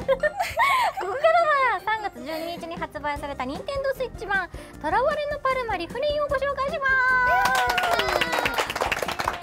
からは3月12日に発売された任天堂スイッチ版「トラワレのパルマリフリン」をご紹介します。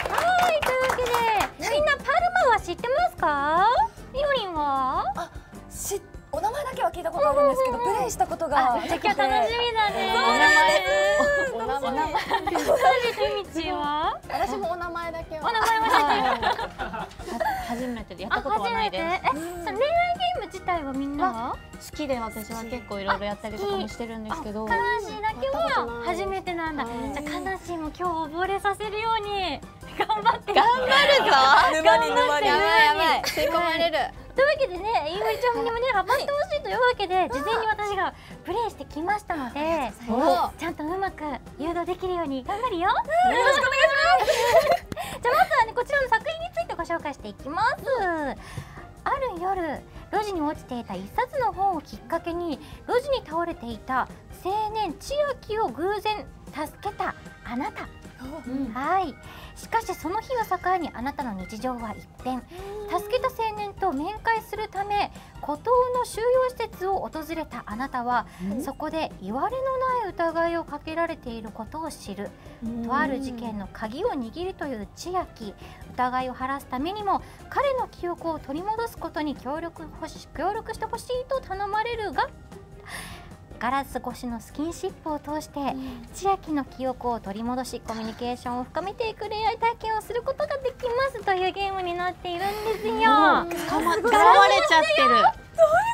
はい、というわけでみんなパルマは知ってますか？いおりんは？ お名前だけは聞いたことあるんですけど、プレイしたことがじゃあ今日楽しみだね。 お名前みちは？ 私もお名前だけは。 お名前は知ってる。 初めてでやったことはないです。 恋愛ゲーム自体はみんなは好きで私は結構いろいろやったりとかもしてるんですけど、 悲しいだけは初めてなんだ。じゃあ悲しいも今日溺れさせるように頑張って頑張るぞ。 沼に沼に。 やばいやばい。吸い込まれる。 というわけでね、いおりちゃんにもねハマってほしいというわけで、事前に私がプレイしてきましたので、ちゃんとうまく誘導できるように頑張るよ。よろしくお願いします。じゃあまずはね、こちらの作品についてご紹介していきます。ある夜、路地に落ちていた一冊の本をきっかけに路地に倒れていた青年千秋を偶然助けたあなた。はい。しかしその日を境にあなたの日常は一変。助けた青年と面会するため孤島の収容施設を訪れたあなたは、そこでいわれのない疑いをかけられていることを知る。とある事件の鍵を握るという千秋。疑いを晴らすためにも彼の記憶を取り戻すことに協力してほしいと頼まれるが、ガラス越しのスキンシップを通して千秋の記憶を取り戻し、コミュニケーションを深めていく恋愛体験をすることができますというゲームになっているんですよ。 捕まれちゃってる。 なんかもうその中でちょっと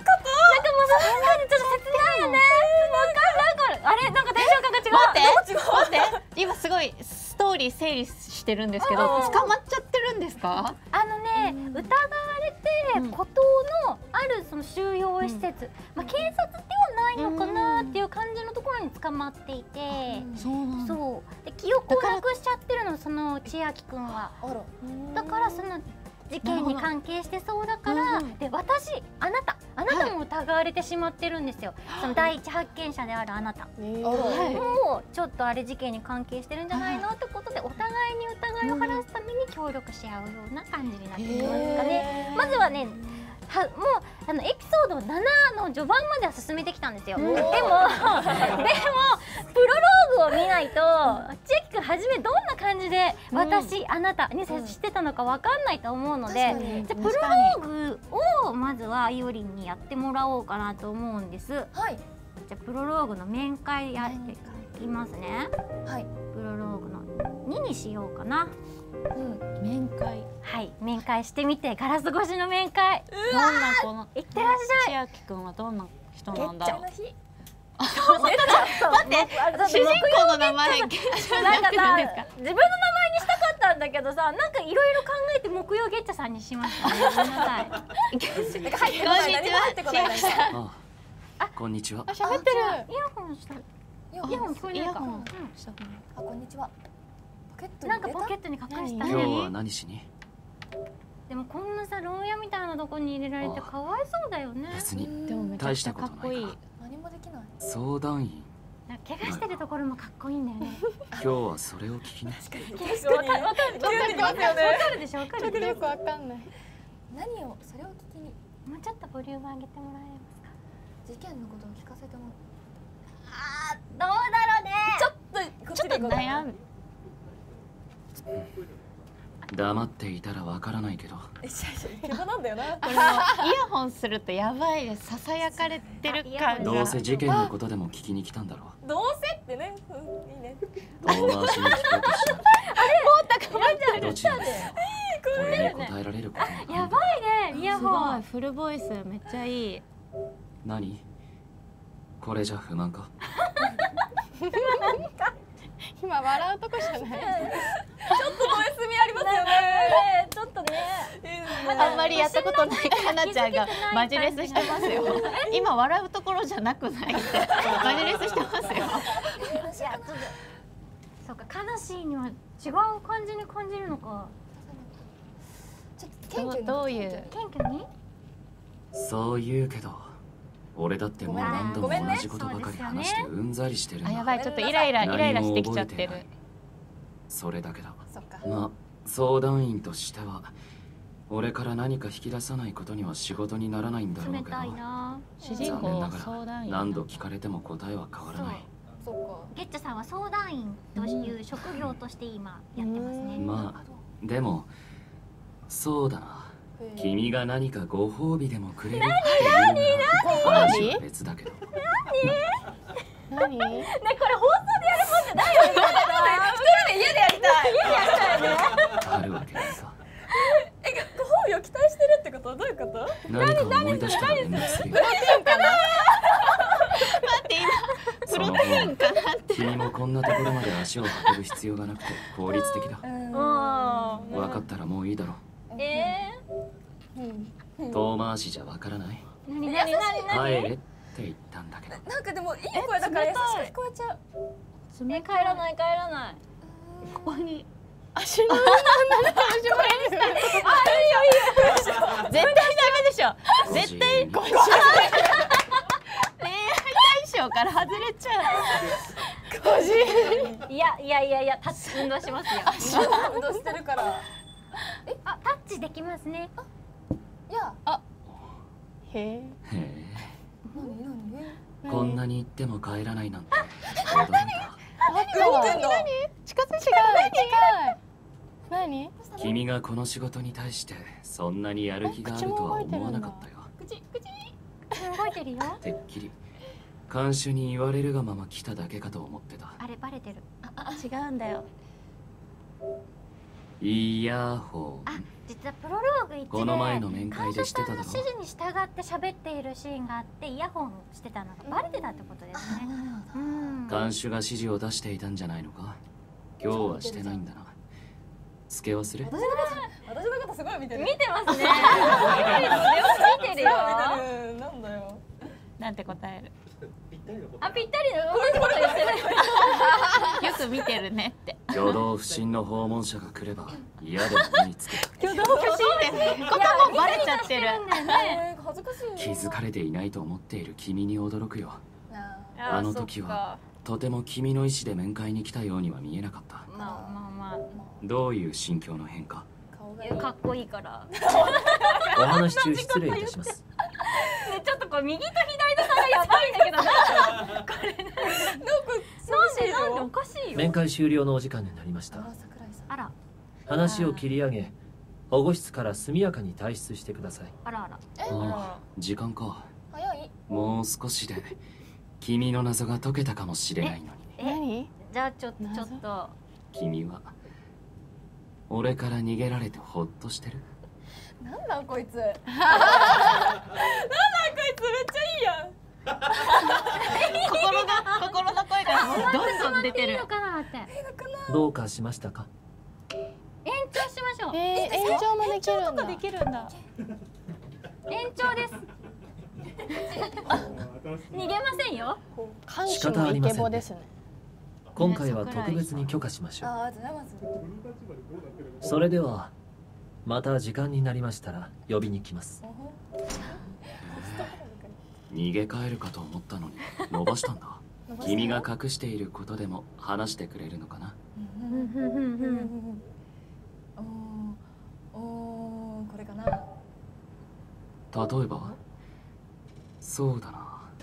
切ないよね。わかる。あれなんかテンション感が違う。 待って今すごいストーリー整理してるんですけど、捕まっちゃってるんですか？ 疑われて孤島のあるその収容施設、まあ警察ではないのかなっていう感じのところに捕まっていて、そうで記憶をなくしちゃってるの、その千秋くんは。だからその事件に関係してそうだから、であなたも疑われてしまってるんですよ。その第一発見者であるあなたもうちょっとあれ事件に関係してるんじゃないのってことで、お互いに疑いを晴らすために協力し合うような感じになってきますかね。まずはね、もうエピソード7の序盤までは進めてきたんですよ。でもプロローグを見ないと千秋くん初めどんな感じであなたに接してたのかわかんないと思うので、じゃあプロローグをまずはいおりんにやってもらおうかなと思うんです。はい。じゃあプロローグの面会やっていきますね。はい。プロローグの2にしようかな。 面会。 はい、面会してみて、ガラス越しの面会。 どんなこの。 いってらっしゃい。 千秋くんはどんな人なんだろう。 待って、 主人公の名前なんかさ、自分の名前にしたかったんだけどさ、なんかいろいろ考えて木曜ゲッチャさんにしましたね。ごめんなさい。 こんにちは。 喋ってる。 イヤホンした。イヤホン聞こえないか。 こんにちは。 なんかポケットに隠したね。 今日は何しに？ でもこんなさ牢屋みたいなとこに入れられてかわいそうだよね。 別にでもめちゃ大しくちゃたことないから。 何もできない。 相談員。 怪我してるところもかっこいいんだよね。 今日はそれを聞きに。 わかるでしょ。わかる。 よくわかんない。 それを聞きに。 もうちょっとボリューム上げてもらえますか。 事件のことを聞かせても。 どうだろうね。 ちょっと悩む。 黙っていたらわからないけど。 怪我なんだよな。 これイヤホンするとやばいです。ささやかれてる感が。 どうせ事件のことでも聞きに来たんだろう。 どうせってね。いいね。 遠回しに聞こうとした。どちらです俺に答えられることも。 やばいね、イヤホン。 フルボイスめっちゃいい。 何？これじゃ不満か？ 今笑うとこじゃない。 ちょっとド S みありますよね。 ちょっとね。 あんまりやったことないかなちゃんがマジレスしてますよ。今笑うところじゃなくないってマジレスしてますよ。 いや、そうか、悲しいには違う感じに感じるのか。 どういう謙虚に？ そう言うけど、俺だってもう何度も同じことばかり話してうんざりしてるんだ。 やばい、ちょっとイライラしてきちゃってる。 それだけだ。まあ相談員としては俺から何か引き出さないことには仕事にならないんだろうけど、 冷たいな。 主人残念公ながら相談員。 何度聞かれても答えは変わらない。 そっか。 ゲッチョさんは相談員という職業として今やってますね。 まあでもそうだな、君が何かご褒美でもくれるっていうなら話は別だけど。 何？ ね、これ放送でやるもんじゃないよね。 一人で家でやりたい。 あるわけないさ。 ご褒美を期待してるってこと？どういうこと？ 何か思い出したら連絡するよ。 待って今プロテインかなって。 君もこんなところまで足を運ぶ必要がなくて効率的だ。分かったらもういいだろう。遠回しじゃわからない。 何優しい。 帰れって言ったんだけど。 なんかでもいい声だから優しく聞こえちゃう。 冷帰らない帰らない。 ここに足の絶対ダメでしょ。絶対恋愛対象から外れちゃう。 いやタッチ運動しますよ。 運動してるから。 あ、タッチできますね。 いや。 へえ。 へえ、 何？ こんなに言っても帰らないなんて驚いた。 何言ってんの？ 近い。何？ 君がこの仕事に対してそんなにやる気があるとは思わなかったよ。 動いてるよ。 てっきり看守に言われるがまま来ただけかと思ってた。 あれバレてる。 違うんだよ。 イヤホあン。、 実はプロローグ1でこの前の面会でしてただろ。 指示に従って喋っているシーンがあってイヤホンしてたのがバレてたってことですね。 看守が指示を出していたんじゃないのか。今日はしてないんだな。つけ忘れ？ 私のことすごい見てる。 見てますね。見てるよ。 なんだよ。 なんて答える？ あ、ぴったりの同じこと言ってる。 よく見てるねって。 挙動不審の訪問者が来れば嫌でも身につけた。 挙動不審ってこともバレちゃってる。 恥ずかしい。 気づかれていないと思っている君に驚くよ。あの時はとても君の意思で面会に来たようには見えなかった。 まあどういう心境の変化？ かっこいいから。 お話中失礼いたします。 ね、ちょっとこう右と左の差がやばいんだけどな。これなんでおかしいよ。 面会終了のお時間になりました。 あら話を切り上げ、保護室から速やかに退出してください。 あら。 ああ、時間か。 早い。 もう少しで君の謎が解けたかもしれないのに。 何？ じゃあちょっと君は俺から逃げられてほっとしてる？ なんなんこいつ。なんなんこいつめっちゃいいやん。 心の声がもうどんどん出てるいいの。かなって。 どうかしましたか？ 延長しましょう。 延長もできるんだ。 できるんだ。 延長です。逃げませんよ。 監視のイケボですね。 今回は特別に許可しましょう。 ありがとうございます。 それではまた時間になりましたら呼びに来ます。 逃げ帰るかと思ったのに伸ばしたんだ。君が隠していることでも話してくれるのかな？ これかな。 例えばそうだな。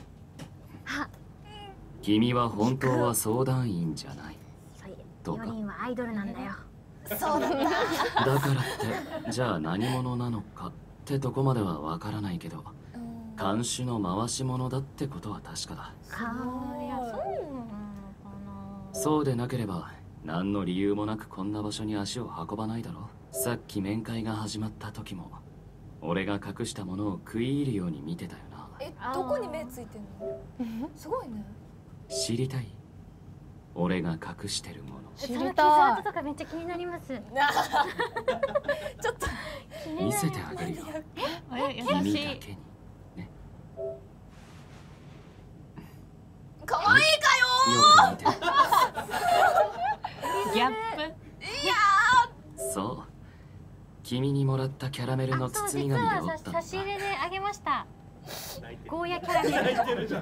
君は本当は相談員じゃないとか。 4人はアイドルなんだよ。 そうなんだ。 だからってじゃあ何者なのかってとこまではわからないけど、看守の回し者だってことは確かだ。 いや、そうなのかな。 そうでなければ何の理由もなくこんな場所に足を運ばないだろう。さっき面会が始まった時も俺が隠したものを食い入るように見てたよな。 どこに目ついてんの？すごいね。 知りたい？俺が隠してるもの。 知りその傷た跡とかめっちゃ気になります。 ちょっと見せてあげるよ。 優君しい。 だけにね。 可愛いかよ。 よく見て。 ギャップ。 そう。君にもらったキャラメルのそう、 包み実紙で折ったのは差し入れであげました。ゴーヤキャラメル。あら早い。ドハ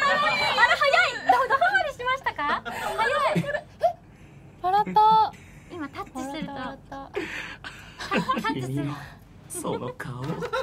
マりしましたか？早い。 笑った。 今タッチするとタッチする。 その顔。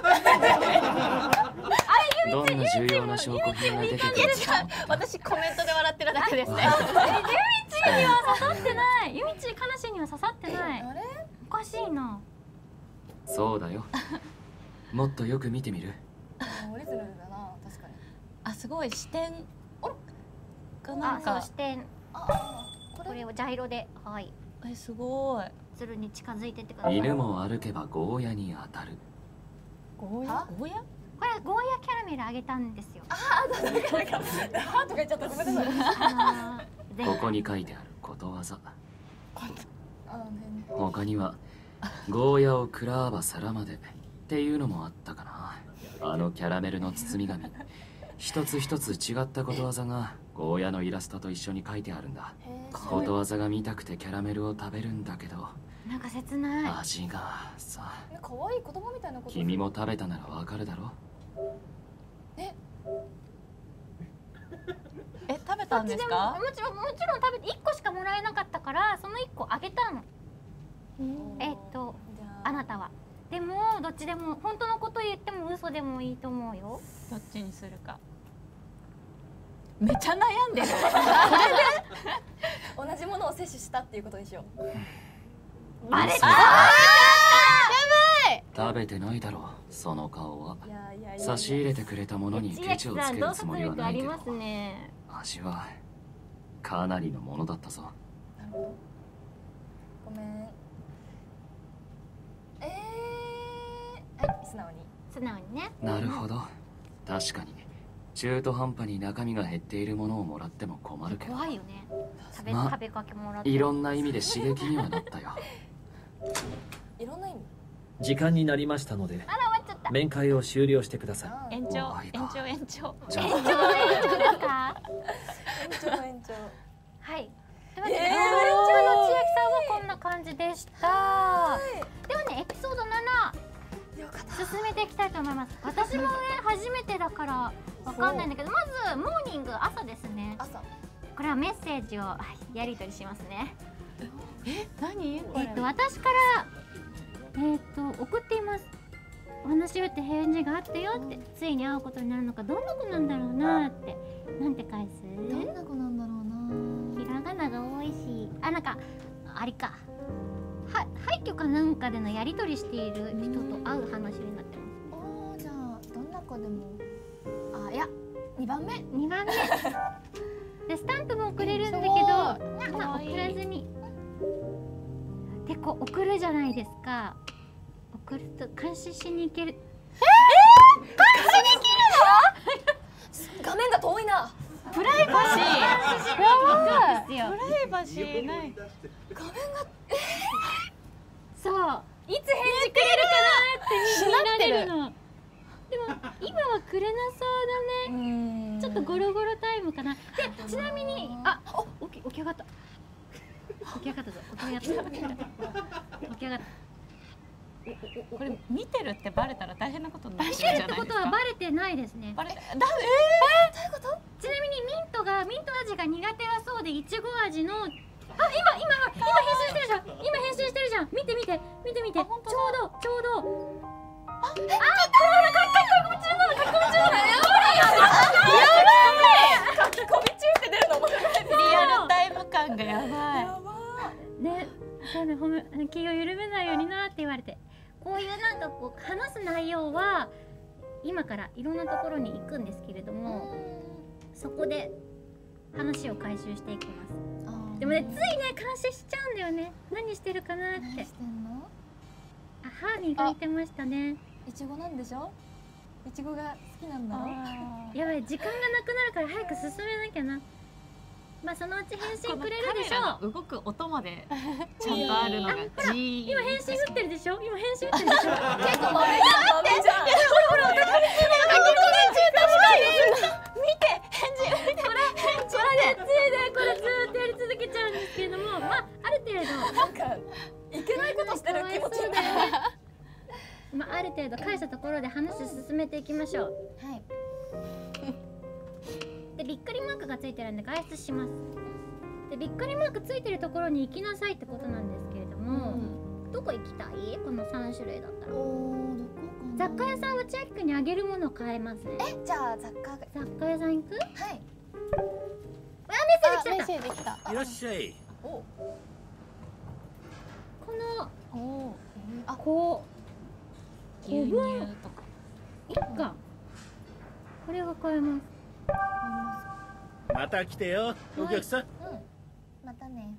どんな重要な証拠品が出てくるか。 私コメントで笑ってるだけですね。 ゆみちには刺さってない。ゆみちかなしには刺さってない。 あれおかしいな。 そうだよ。もっとよく見てみる。 オリジナルだな、確かに。 あ、すごい視点がなあ、そうんか視点。 あ、 これをジャイロで、はい。 すごい。 鶴に近づいてってください。 犬も歩けばゴーヤに当たる。 ゴーヤ？ゴーヤ？ これゴーヤキャラメルあげたんですよ。 ハーとか言っちゃった、ごめんなさい。 ここに書いてあることわざ。 あの辺ね。 他にはゴーヤを食らわば皿までっていうのもあったかな。あのキャラメルの包み紙、一つ一つ違ったことわざがゴーヤのイラストと一緒に書いてあるんだ。ことわざが見たくてキャラメルを食べるんだけど、 なんか切ない。 味がさ。 可愛い子供みたいなこと。 君も食べたならわかるだろ。 食べたんですか？ もちろん食べて1個しかもらえなかったからその1個あげたの。あなたは。でもどっちでも本当のこと言っても嘘でもいいと思うよ。 どっちにするか。めっちゃ悩んでる。 同じものを摂取したっていうことにしよう。 バレた。 食べてないだろう、その顔は。 いやいやいや。 差し入れてくれたものにケチをつけるつもりはないけど、味はかなりのものだったぞ。 なるほど。ごめん。はい、素直に。 素直にね。 なるほど。確かに中途半端に中身が減っているものをもらっても困るけど。 怖いよね。食べかけもらって。 いろんな意味で刺激にはなったよ。 いろんな意味。 時間になりましたので、 あら終わっちゃった。 面会を終了してください。 延長。 じゃあ延長ですか？ 延長。 はい。というわけで、千秋さんはこんな感じでした。ではね、エピソード7進めていきたいと思います。私もね初めてだからわかんないんだけど、まずモーニング朝ですね。 朝。 これはメッセージをやり取りしますね。 何？ 私から送っています。お話しって返事があったよって、ついに会うことになるのか、どんな子なんだろうなって、なんて返す？ どんな子なんだろうな。 ひらがなが多いし、なんかあれか、廃墟かなんかでのやり取りしている人と会う話になってます。 おー、じゃあどんな子でも。いや、2番目でスタンプも送れるんだけど、送らずにでこう送るじゃないですか。送ると監視しに行ける。監視に行けるの？ 画面が遠いな。 プライバシー。 やばいですよ。 プライバシーない。 画面が。 そう。いつ返事くれるかなって見られるの。でも今はくれなそうだね。ちょっとゴロゴロタイムかな。でちなみに起き上がった。起き上がったぞ。起き上がった。 これ見てるってバレたら大変なことになっ見ちゃうじゃてるってないですか。 ことはバレてないですね。 バレてどういうこと？ちなみにミント味が苦手だそうで、いちご味の今編集してるじゃん。編集してるじゃん。見て。ちょうど。これ書き込み中なの。 書き込み中って出るの？ リアルタイム感がやばい。 ね、気を緩めないようになって言われて、こういうなんかこう話す内容は今からいろんなところに行くんですけれども、そこで話を回収していきます。でもね、ついね監視しちゃうんだよね。何してるかなって。 何してんの？ 歯磨いてましたね。 いちごなんでしょ？いちごが好きなんだろ？ やばい、時間がなくなるから早く進めなきゃな。まあそのうち返信くれるでしょう。 動く音までちゃんとあるのが今返信打ってるでしょ。結構豆じゃん。ほら見て返事これでこれずーっとやり続けちゃうんですけれども、まあある程度なんかいけないことしてる気持ちになる。 まあある程度返したところで話進めていきましょう。 はい。 でびっくりマークがついてるんで外出します。でびっくりマークついてるところに行きなさいってことなんですけれども、どこ行きたい？この3種類だったら。 おー、どこかな。 雑貨屋さんは千秋くんにあげるもの買えますね。 じゃあ雑貨が。 雑貨屋さん行く？ はい。 あ、メッセージ来ちゃった。 メッセージ来た。 いらっしゃい。 このおー、 こう牛乳とか。 いっか。これが買えます。 また来てよ、お客さん。 またね。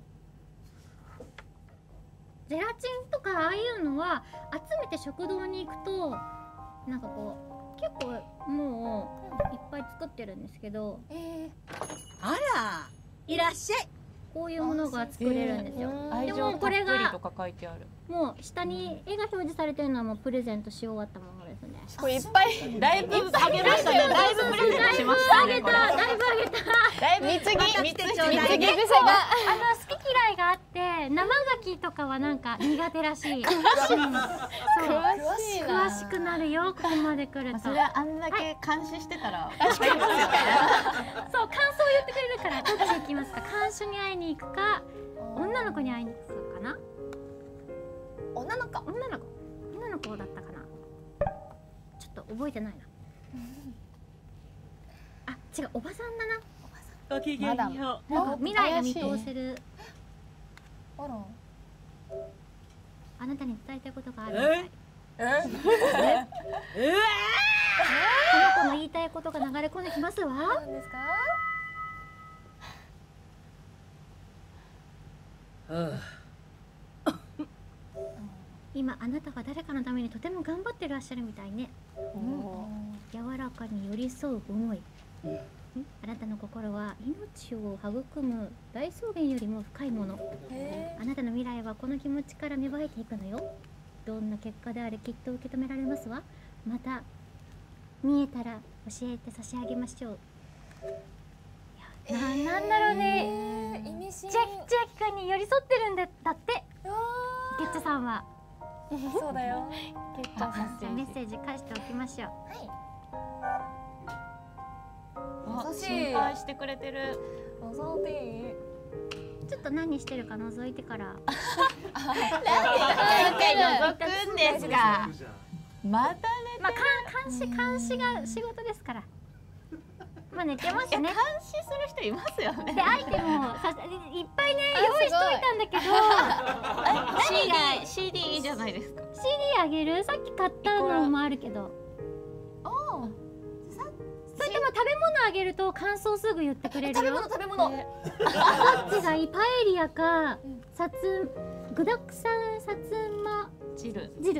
ゼラチンとかああいうのは集めて食堂に行くとなんかこう結構もういっぱい作ってるんですけど、 あら、いらっしゃい。 こういうものが作れるんですよ。 愛情たっぷりとか書いてある。 もう下に絵が表示されてるのはもうプレゼントし終わったものですね。 これいっぱい。 だいぶあげましたね。だいぶプレゼントしましたね。 あげた、だいぶあげた。 だいぶ見てちょうだい。 好き嫌いがあって生牡蠣とかはなんか苦手らしい。そう詳しくなるよ、ここまで来ると。 それはあんだけ監視してたら。 そう、感想を言ってくれるから、どっち行きますか。看守に会いに行くか、女の子に会いに行くかな。 女の子。 女の子だったかな。ちょっと覚えてないな。あ、違う、おばさんだな。 ごきげんよう。 なんか未来が見通せる。 あら。 あなたに伝えたいことがあるみたい。この子の言いたいことが流れ込んできますわ。 何ですか？ 今あなたが誰かのためにとても頑張ってらっしゃるみたいね。柔らかに寄り添う思い。あなたの心は命を育む大草原よりも深いもの。あなたの未来はこの気持ちから芽生えていくのよ。どんな結果であれきっと受け止められますわ。また見えたら教えて差し上げましょう。なんだろうね。 意味深。 千秋くんに寄り添ってるんだって。ゲッチャさんは。 そうだよ。 ゲッチャーさんじゃあメッセージ返しておきましょう。 優しい。 心配してくれてる。 ちょっと何してるか覗いてから。 覗くんですか。またね。 まあ監視が仕事ですから。まあ寝てますね。 監視する人いますよね。 でアイテムをいっぱいね用意しといたんだけど。 CD いいじゃないですか。 CD あげる？さっき買ったのもあるけど。それとも食べ物あげると感想すぐ言ってくれるよ。 食べ物。 どっちがいい？パエリアか具だくさんさつま汁。 どっちがいい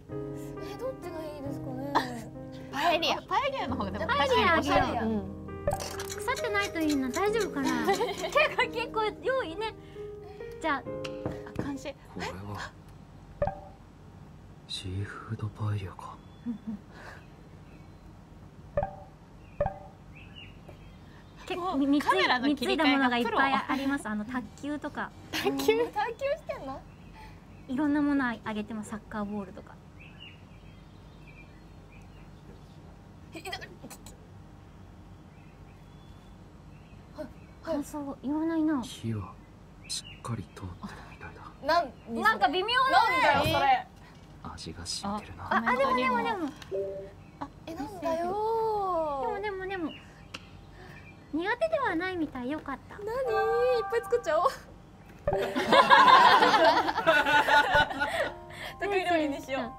ですかね。 パエリアの方がでもパエリアあげよう。 うん。 腐ってないといいな。大丈夫かな。結構用意ね。じゃあ監視。 これはシーフードパエリアか。 結構貢いだものがいっぱいあります。卓球とか卓球してんの？ いろんなものあげてもサッカーボールとか。感想言わないな。 火はしっかり通ってるみたいだ。 なんか微妙だね。 それ。 味が染みてるな。 でもなんだよ。 でも苦手ではないみたい。よかった。 何？いっぱい作っちゃおう。得意料理にしよう。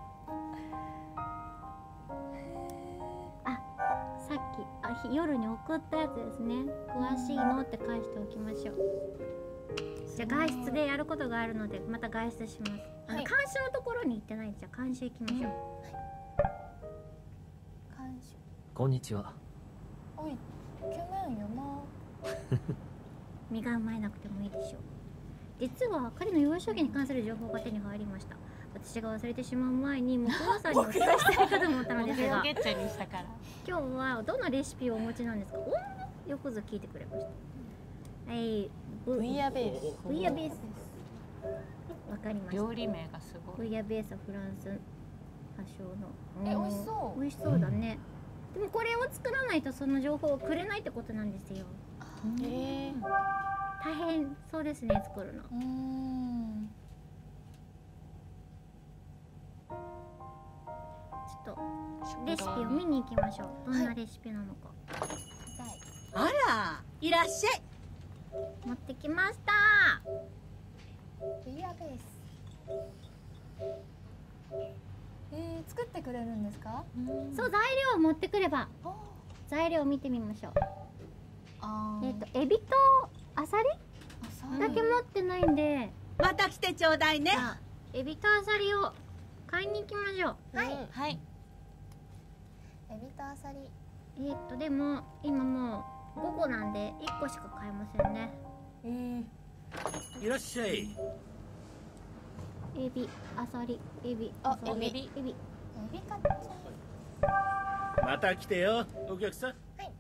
さっき夜に送ったやつですね。詳しいのって返しておきましょう。じゃあ外出でやることがあるのでまた外出します。監視のところに行ってないんで、じゃあ監視行きましょう。 こんにちは。 おい、イケメンよな。 身構えなくてもいいでしょう。実は彼の幼少期に関する情報が手に入りました。私が忘れてしまう前に木馬さんにお伝えしたいかと思ったのですが、 ゲッチャにしたから。 今日はどのレシピをお持ちなんですか？よくぞ聞いてくれました。 ブイヤベース。 ブイヤベースです。わかりました。 料理名がすごい。 ブイヤベースはフランス発祥の。 美味しそう。 美味しそうだね。でもこれを作らないとその情報をくれないってことなんですよ。大変そうですね、作るの。 とレシピを見に行きましょう。どんなレシピなのか。 あら、いらっしゃい。 持ってきました。 ブイヤベース。作ってくれるんですか？ そう、材料を持ってくれば。材料を見てみましょう。エビとアサリだけ持ってないんで、 また来てちょうだいね。 エビとアサリを買いに行きましょう。 はい。 エビとアサリ。 でも今もう午後なんで1個しか買えませんね。 いらっしゃい。 エビ、アサリ、エビ、アサリ、エビ。 エビ買っちゃう。 また来てよ、お客さん。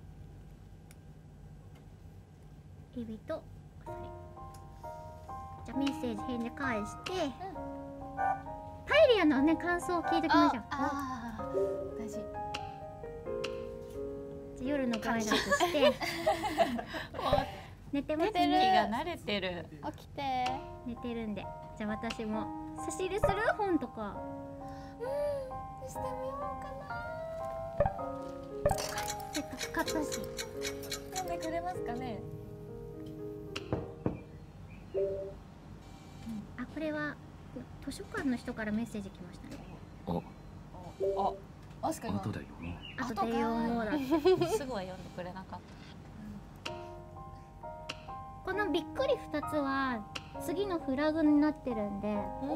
エビとアサリ。じゃあメッセージ返で返して、パエリアのね感想を聞いておきましょう。 大事。 じゃあ夜のご挨拶して寝てます気ね。 が慣れてる。 起きて。 寝てるんで、じゃあ私も差し入れする本とかしてみようかせっかく買ったし。 な。読んでくれますかね？ あ、これは図書館の人からメッセージ来ましたね。 オスカ後で読もう。 あとで読もうだって。 すぐは読んでくれなかった。 このびっくり2つは次のフラグになってるんで、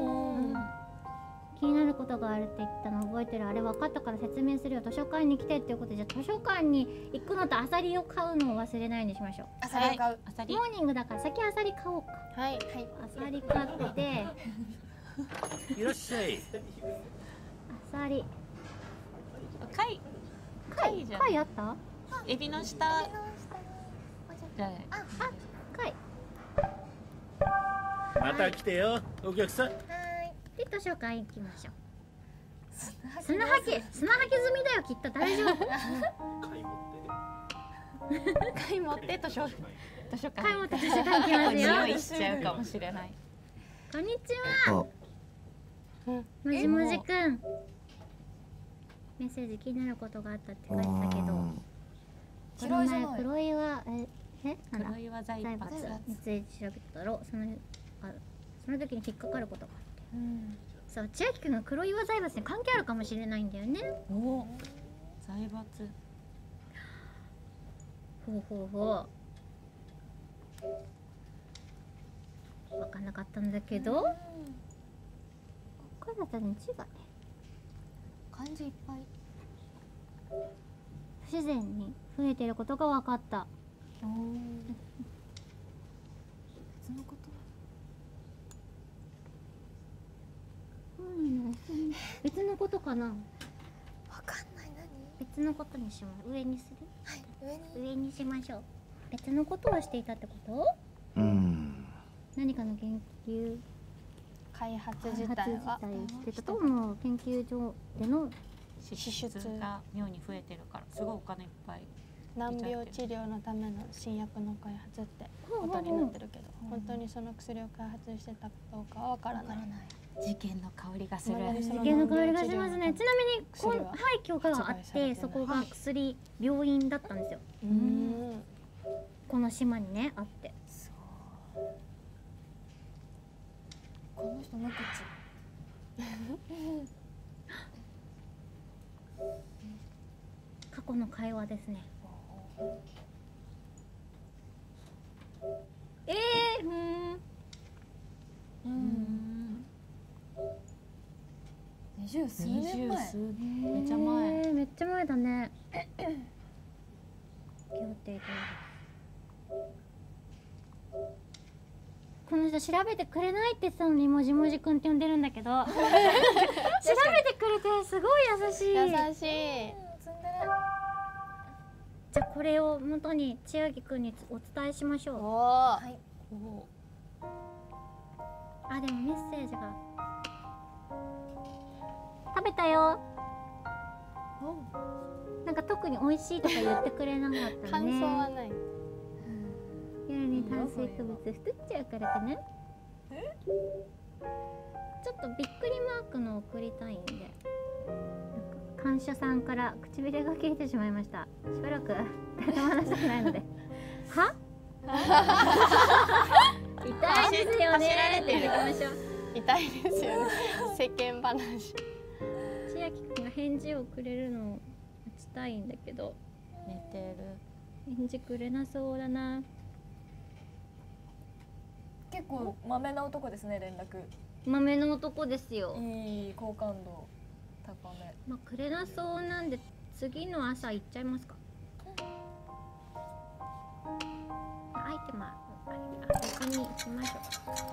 気になることがあるって言ったの覚えてる？あれ分かったから説明するよ。図書館に来てっていうことで、じゃあ図書館に行くのとアサリを買うのを忘れないようにしましょう。 アサリを買う。 アサリ。 モーニングだから先アサリ買おうか。 はい。 アサリ買っていらっしゃい。 アサリ貝じゃん。 貝あった？ エビの下。じゃあ。 貝また来てよ、お客さん。 で図書館行きましょう。砂はき済みだよ、きっと大丈夫。 貝持って図書館。 貝持って図書館行きますよ。 匂いしちゃうかもしれない。 こんにちは。もじもじくん。メッセージ気になることがあったって書いてたけど、この前黒岩なんだ黒岩財閥について調べたろ。その時に引っかかることがあって、そう千秋くんが黒岩財閥に関係あるかもしれないんだよね。 財閥。 ほう分かんなかったんだけど、これだったら字がね漢字いっぱい。 不自然に増えてることが分かった。 別のこと？ 別のことかな。 わかんない。 別のことにします。上にする？ はい、 上にしましょう。別のことをしていたってこと？何かの研究開発自体はしてたと思う。研究所での支出が妙に増えてるから、すごいお金いっぱい。 難病治療のための新薬の開発ってことになってるけど、本当にその薬を開発してたかどうかはわからない。 事件の香りがする。 事件の香りがしますね。ちなみにこの廃墟があって、そこが薬病院だったんですよ。この島にねあって。 この人無口。 過去の会話ですね。 20数年前。 めっちゃ前。 めっちゃ前だね。この人調べてくれないって言ってたのにもじもじくんって呼んでるんだけど調べてくれてすごい優しい。 優しい。 じゃあこれを元に千秋くんにお伝えしましょう。 はい。 あ、でもメッセージが食べたよ。なんか特に美味しいとか言ってくれなかった感ね。 想はない。 夜に炭水化物太っちゃうからかな。ちょっとびっくりマークの送りたいんで、なんか看守さんから唇が切れてしまいました。しばらく誰とも話したくないので。は？痛いですよね。 走られてる行きましょう。 痛いですよね。世間話。 千秋くんが返事をくれるのを待ちたいんだけど、 寝てる。 返事くれなそうだな。 結構まめな男ですね、連絡。 豆の男ですよ。 いい好感度高め。 まあくれなそうなんで次の朝行っちゃいますか。アイテム先に行きましょ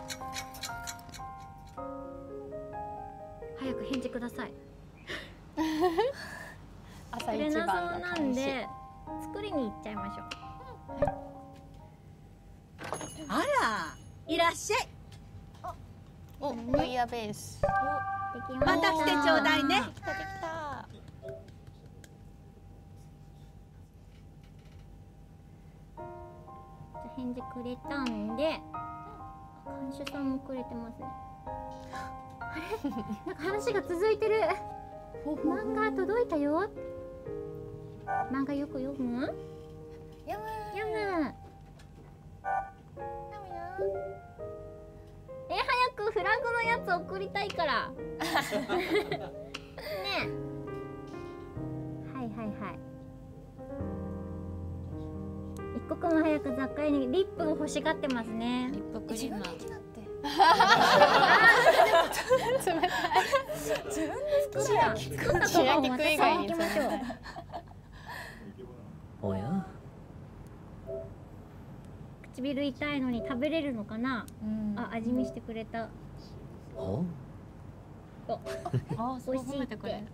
う。早く返事ください。 朝くれ一なそうな番の監視。 んで作りに行っちゃいましょう。 あらいらっしゃい。 お、ブイヤベース。 できました。 また来てちょうだいね。 できたできた。 返事くれたんで、看守さんもくれてますね。あれ、なんか話が続いてる。漫画届いたよ。漫画よく読む？ やむ読む。早くフラグのやつ送りたいから。ねえ。はいはいはい。一刻も早く雑貨屋にリップを欲しがってますね。 リップクリーム。 気になって冷たい。 自分で作る。 作ったとかもまた買いに行きましょう。 おや唇痛いのに食べれるのかな。あ、味見してくれた。 おあ、そう美味しいって褒めてくれる。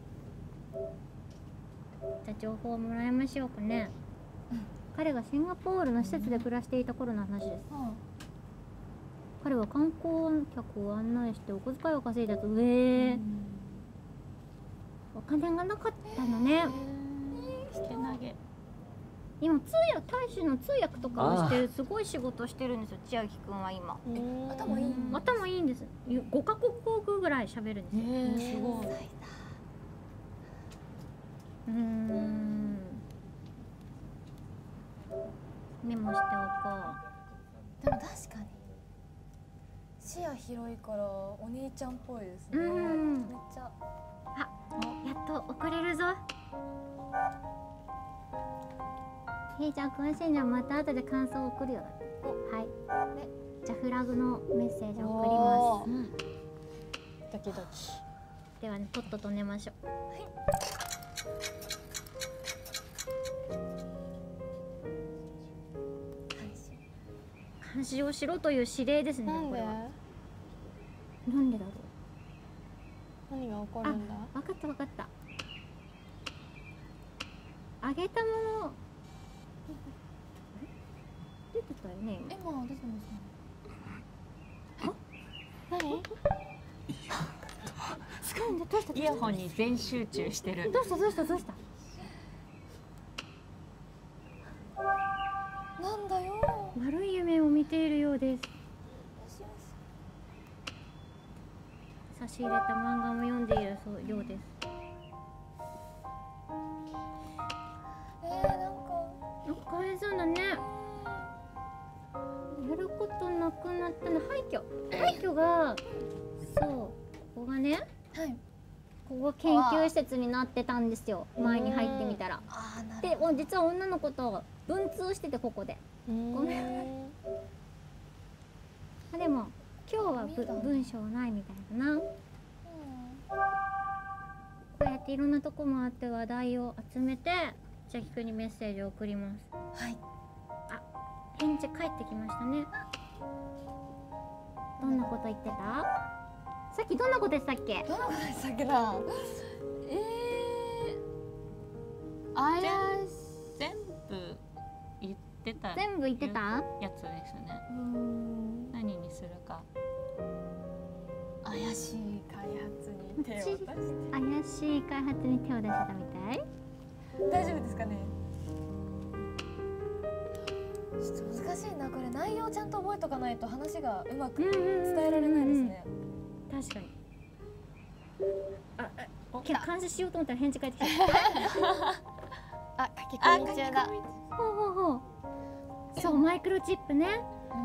じゃあ情報をもらいましょうかね。彼がシンガポールの施設で暮らしていた頃の話です。彼は観光客を案内してお小遣いを稼いだと。お金がなかったのね。 して投げ。 今大使の通訳とかをしてるすごい仕事をしてるんですよ。千秋くんは今。 頭いい。 頭いいんです。5カ国語ぐらい喋るんですよ。 すごい。 メモしておこでも確かに視野広いからお兄ちゃんっぽいですね。めっちゃ。 う。やっと送れるぞ。じゃあ詳しいのはまた後で感想を送るよ。はい。じゃあフラグのメッセージを送ります。 ドキドキ。 ではね、とっとと寝ましょう。監視をしろという指令ですね。 なんで？ これはなんでだろう。 何が起こるんだ？ わかったわかった。あげたもの出てたよね。 今出てますね。 何？ どうしたイヤホンに全集中してる。 どうしたなんだよ。 悪い夢を見ているようです。差し入れた漫画も読んでいるようです。なんかかわいそうだね。やることなくなったの。廃墟がそうここがね、ここ研究施設になってたんですよ。前に入ってみたら。で実は女の子と文通しててここで。ごめん。でも今日は文章ないみたいだな。こうやっていろんなとこもあって話題を集めて千秋くんにメッセージを送ります。 はい。 あ、返事返ってきましたね。どんなこと言ってた？さっきどんなこと言ってたっけ？ どんなことでしたっけな。 全部言ってた。 全部言ってた？ やつですね。何にするか。 怪しい開発に手を出して。 怪しい開発に手を出してたみたい？ 大丈夫ですかね。ちょっと難しいな、これ内容ちゃんと覚えとかないと話がうまく伝えられないですね。 確かに。 結構監視しようと思ったら返事返ってきた。 あ、書き込み中だ。 ほうほうほう。そう、マイクロチップね。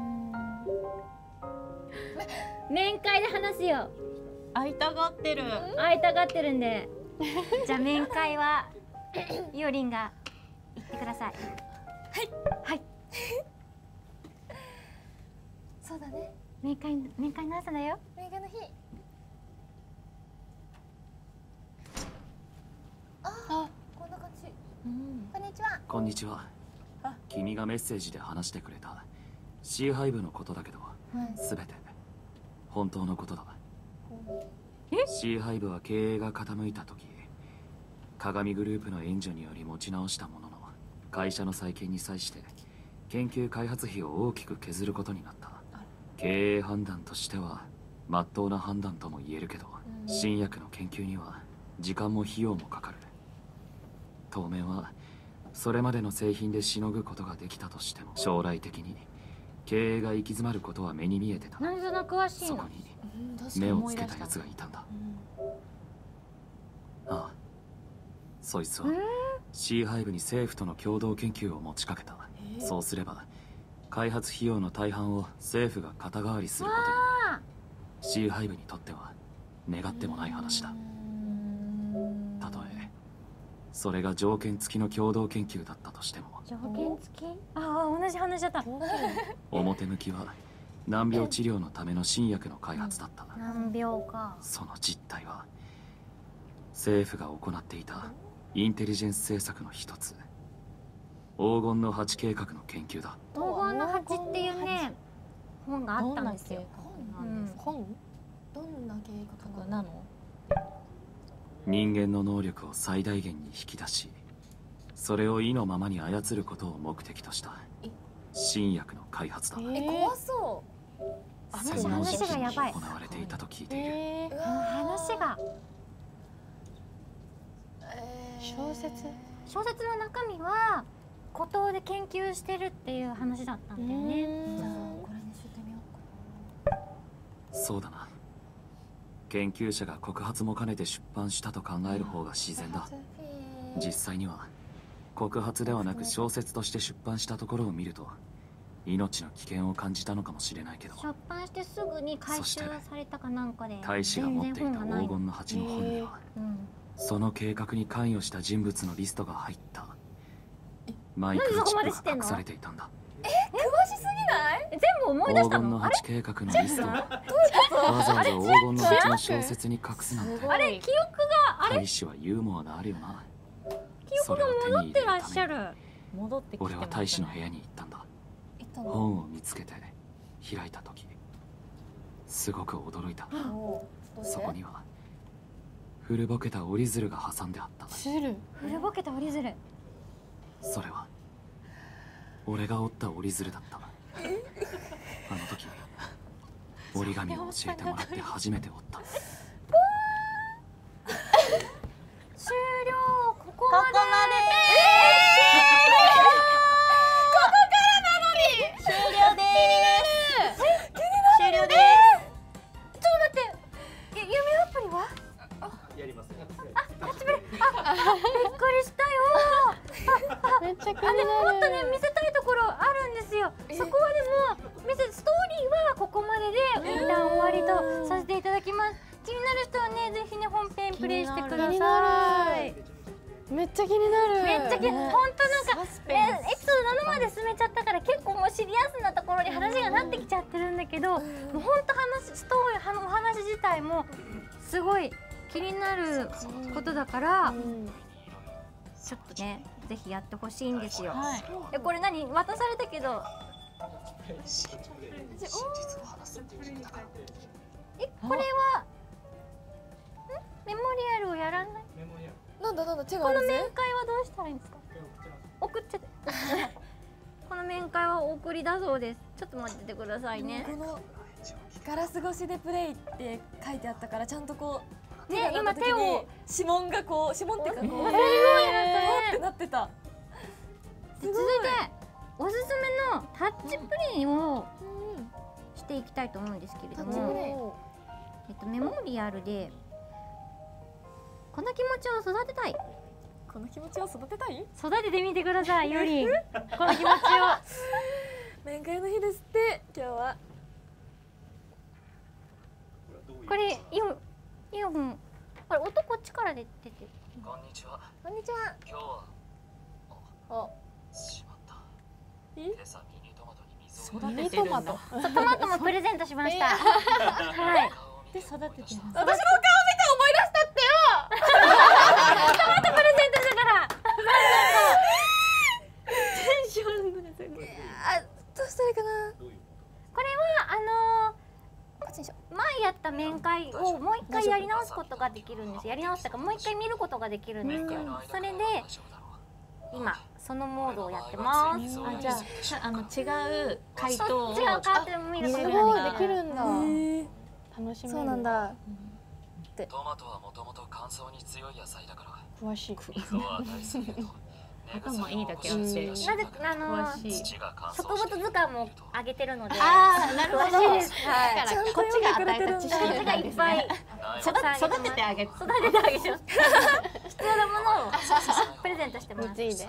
面会で話すよ。 会いたがってる。 会いたがってるんで。じゃあ面会はゆおりんが言ってください。はい。 そうだね。 面会の朝だよ。 面会の日。こんな感じ。こんにちは。 こんにちは。君がメッセージで話してくれた C ハイブのことだけど、すべて本当のことだ。C ハイブは経営が傾いた時、鏡グループの援助により持ち直したものの、会社の再建に際して研究開発費を大きく削ることになった。経営判断としては真っ当な判断とも言えるけど、新薬の研究には時間も費用もかかる。当面はそれまでの製品でしのぐことができたとしても、将来的に経営が行き詰まることは目に見えてた。 なんでそんな詳しいの？ そこに目をつけたやつがいたんだ。ああ、そいつは C ハイブに政府との共同研究を持ちかけた。そうすれば開発費用の大半を政府が肩代わりすることになる。 C ハイブにとっては願ってもない話だ。たとえそれが条件付きの共同研究だったとしても。 条件付き？ああ、同じ話だった。 表向きは難病治療のための新薬の開発だった。 難病か。 その実態は政府が行っていたインテリジェンス政策の一つ、黄金の8計画の研究だ。 黄金の8っていうね、本があったんですよ。 本？ どんな計画なの？ 人間の能力を最大限に引き出し、それを意のままに操ることを目的とした新薬の開発だ。 怖そう。 専門実験が行われていたと聞いている。 話が小説の中身は孤島で研究してるっていう話だったんだよね。 じゃあこれにしてみようか。 そうだな。研究者が告発も兼ねて出版したと考える方が自然だ。実際には告発ではなく小説として出版したところを見ると、命の危険を感じたのかもしれないけど、 出版してすぐに回収されたかなんかで大使が持っていた黄金の8の本には、その計画に関与した人物のリストが入ったマイクロチップが隠されていたんだ。 詳しすぎない？ 全部思い出したの？ 黄金の8計画のリストをわざわざ黄金の8の小説に隠すなんて。 あれ、記憶が大使はユーモアがあるよな。 記憶が戻ってらっしゃる。 戻ってきてますね。 俺は大使の部屋に行ったんだ。本を見つけて開いた時、すごく驚いた。そこには古ぼけた折り鶴が挟んであった。 古ぼけた折り鶴。 それは俺が折った折り鶴だった。あの時折り紙を教えてもらって初めて折った。 終了。ここまで。 めっちゃ気になる。 でももっとね見せたいところあるんですよ。そこはでもストーリーはここまでで一旦終わりとさせていただきます。気になる人はねぜひね本編プレイしてください。 めっちゃ気になる。 めっちゃ本当なんかねエピソード7まで進めちゃったから結構もうシリアスなところに話がなってきちゃってるんだけど、もう本当ストーリーお話自体もすごい気になることだから。ちょっとね、ぜひやってほしいんですよ。これ何渡されたけど。これはメモリアルをやらない？ なんだ手がこのあるぜ。 面会はどうしたらいいんですか？送っちゃって。この面会はお送りだそうです。ちょっと待っててくださいね。 このガラス越しでプレイって書いてあったからちゃんとこう。 ね、今手を指紋がこう指紋っていうかこうってなってた。 続いておすすめのタッチプレイをしていきたいと思うんですけれども、メモリアルでこの気持ちを育てたい。 この気持ちを育てたい？ 育ててみてください。よりこの気持ちを。 面会の日ですって今日は。 これイヤホン。これ音こっちから出て。 こんにちは。 こんにちは。 今日はあ、 しまった。 え？ 今朝ミニトマトに水をミニトマト。 そうトマトもプレゼントしました。はい。 で育ててる。 私の顔見て思い出したってよ。 トマトプレゼントしたから。 テンションがすごい。 あ、どうしたらいいかな。 これはこっちにしよ前やった面会をもう一回やり直すことができるんです。やり直したかもう一回見ることができるんですよ。それで今そのモードをやってます。 あ、じゃあ違う回答を違うカーテン見ることがすごいできる。 できるんだ。 う。 楽しめる。 そうなんだ。 トマトはもともと乾燥に強い野菜だから詳しい。 水を与えすぎると頭いいだけあってなぜ詳しい。 土が乾燥植物図鑑もあげてるので。 ああ、なるほど。 詳しいです。 だからこっちが与えた知識それがいっぱい育ててあげて。 育ててあげちゃう。必要なものをプレゼントしてます。 貢いで。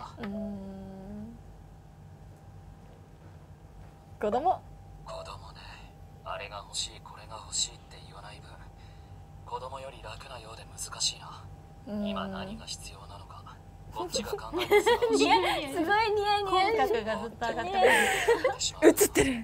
子供。 子供ね、あれが欲しいこれが欲しいって言わない分子供より楽なようで難しいな。今何が必要なのかこっちが考えてすごいニヤニヤ。 口角がずっと上がって映ってる。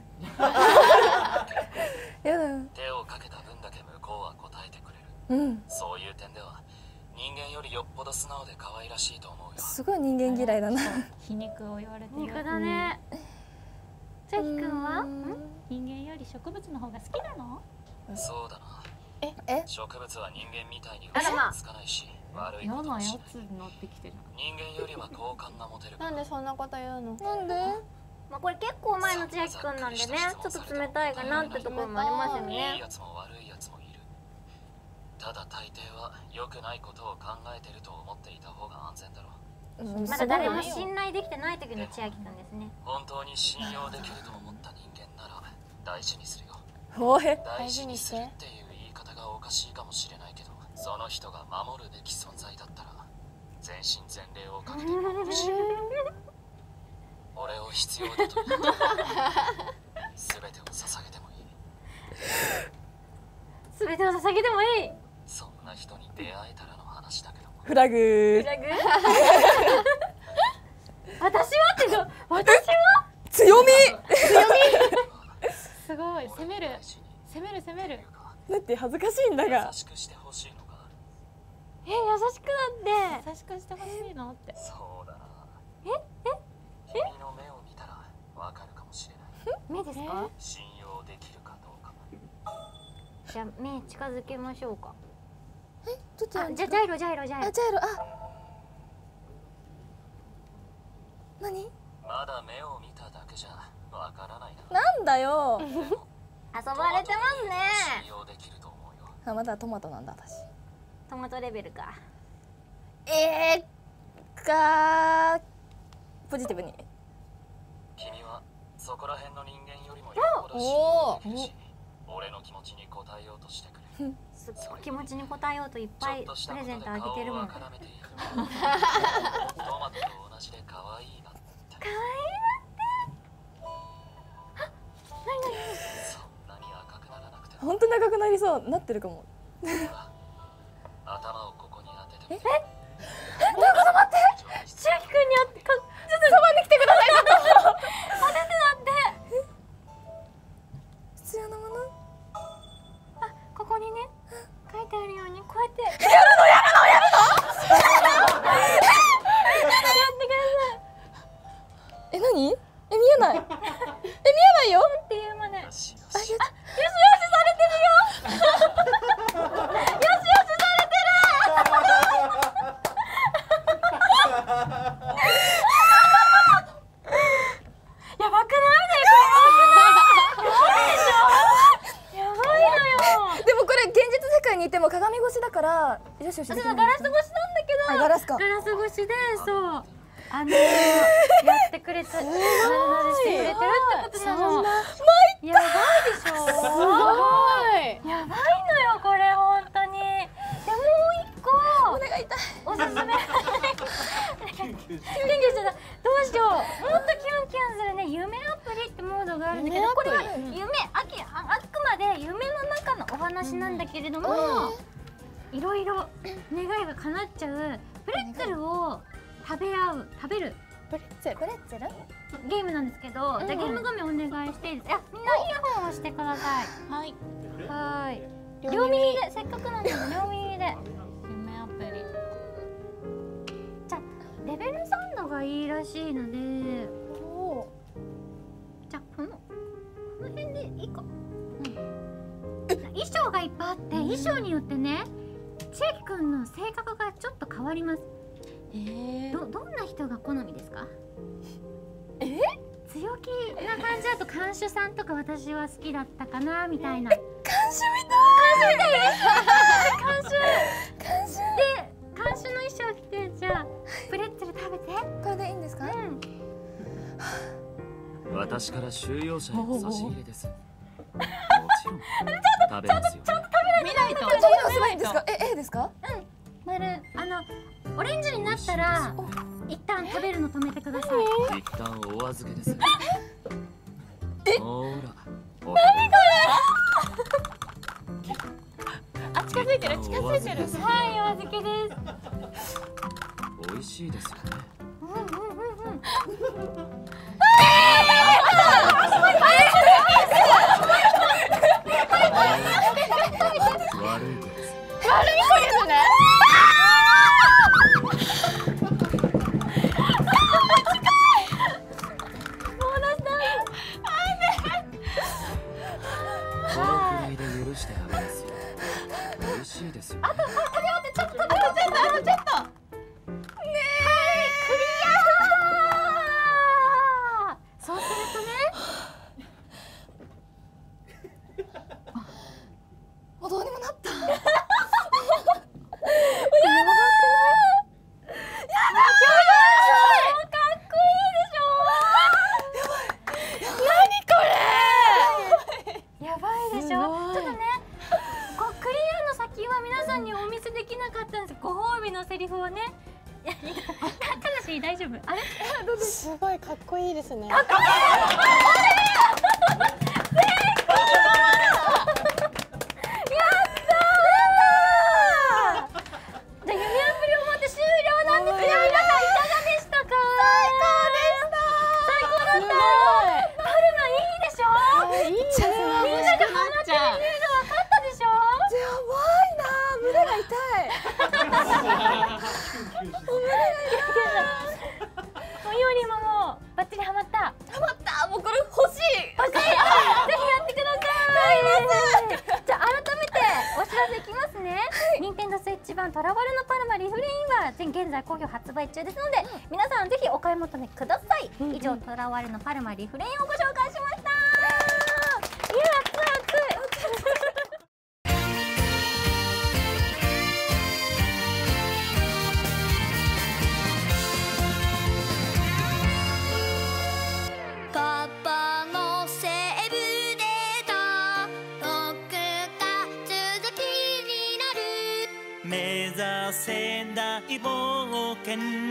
やだ。 手をかけた分だけ向こうは答えてくれる。 うん。 そういう点では人間よりよっぽど素直で可愛らしいと思うよ。 すごい人間嫌いだな。 皮肉を言われてる。 肉だね。さきくんは？ 人間より植物の方が好きなの？ そうだな。 え？ 植物は人間みたいにあらまあつかないし悪い嫌なやこともしない。 つ乗ってきてる。 人間よりは好感が持てるから。 なんでそんなこと言うの？ なんで？ まあこれ結構前の千秋くんなんでね、ちょっと冷たいかなってところもありますよいいね。 やつも悪いやつもいる。ただ大抵は良くないことを考えてると思っていた方が安全だろう。 まだ誰も信頼できてない時の千秋くんですね。 本当に信用できると思った人間なら大事にするよ。 おい。 大事にするっていう言い方がおかしいかもしれないけど、その人が守るべき存在だったら全身全霊をかけて守るし、俺を必要だと言って全てを捧げてもいい。 全てを捧げてもいい。 そんな人に出会えたらの話だけど。 フラグ。 私はってど、私は強み。 すごい攻める攻める攻める。 だって恥ずかしいんだが優。しくしてほしいのがある。 優しくなって。 優しくしてほしいのって。 そうだな。君の目を見たらわかるかもしれない。 目ですか？ 信用できるかどうか。 じゃあ目近づけましょうか。 どっちなんじですか？ ゃあジャイロジャイロジャイロ。 あ、ジャイロ。あ。何？ まだ目を見ただけじゃわからないな。 なんだよ。 遊ばれてますね。 信用できると思うよ。 あ、まだトマトなんだ私。 トマトレベルか。 ポジティブに。 君はそこら辺の人間よりもよっぽど信用できるし、俺の気持ちに応えようとしてくれる。 すっごい気持ちに応えようといっぱいプレゼントあげてるもん。 トマトと同じで可愛いなって。 可愛いそんなに赤くならなくても。 本当に赤くなりそう。なってるかも。 頭をここに当ててみて。 千秋くんに会ってちょっとそばに来てください。当ててだって。 必要なもの。 あ、ここにね書いてあるようにこうやってやってください。 何？見えない。見えないよ。 っていうまで。よしよしよしされてるよ。よしよしされてる。やばくないねこれ。やばいのよ。 でもこれ現実世界にいても鏡越しだからよしよし。 ガラス越しなんだけど。 あ、ガラスか。 ガラス越しでそうやってくれてしてくれてるってことなの。やばいでしょ。すごい。やばいのよこれ本当に。でもう一個。 が痛い。 おすすめ。キュンキュンしてた。どうしよう。もっとキュンキュンするね、夢アプリってモードがあるんだけど、これはあくまで夢の中のお話なんだけれども、いろいろ願いが叶っちゃうプレッツェルを食べるプレッツェル？ ゲームなんですけど、じゃあゲーム画面お願いしていいですか？みんなイヤホンをしてください。 はい。 はい。両耳で、せっかくなんで両耳で。 夢アプリ。 じゃあレベル3度がいいらしいので、じゃあこの辺でいいか。衣装がいっぱいあって、衣装によってね、千秋くんの性格がちょっと変わります。どんな人が好みですか？強気な感じだと看守さんとか私は好きだったかなみたいな。看守みたい。で看守の衣装着て、じゃあプレッツェル食べて。 これでいいんですか？ 私から収容者への差し入れです。もちろん食べますよ。 見ないと。 どうすればいいんですか？A ですか？ オレンジになったら一旦食べるの止めてください。 一旦お預けです。ほーら。何こあ、近づいてる。 はい、お預けです。 美味しいですよね。悪い子です。このくらいで許してあげますよ。美味しいですよね。 あと食べ終わってちょっと食べて。クリア。そうするとね、 もうどうにもなった。 やばいでしょ。ちょっとね、クリアの先は皆さんにお見せできなかったんです。ご褒美のセリフをね。悲しい、大丈夫？あれ？ すごいかっこいいですね。 じゃあ夢アプリを持って終了なんですよ。皆さんいかがでしたか？最高だった。パルマいいでしょ？ いいですね。 みんながハマってる理由が分かったでしょ？ やばいな、胸が痛い。 もうよりももうバッチリハマった。 もうこれ欲しい。 ぜひやってください。じゃあ改めてお知らせいきますね。任天堂スイッチ版トラバルのパルマリフレインは現在好評発売中ですので、皆さんぜひお買い求めください。以上、トラバルのパルマリフレインをご紹介しました。いや、熱い。 パパのセーブデータ僕が続きになる目指せ大冒険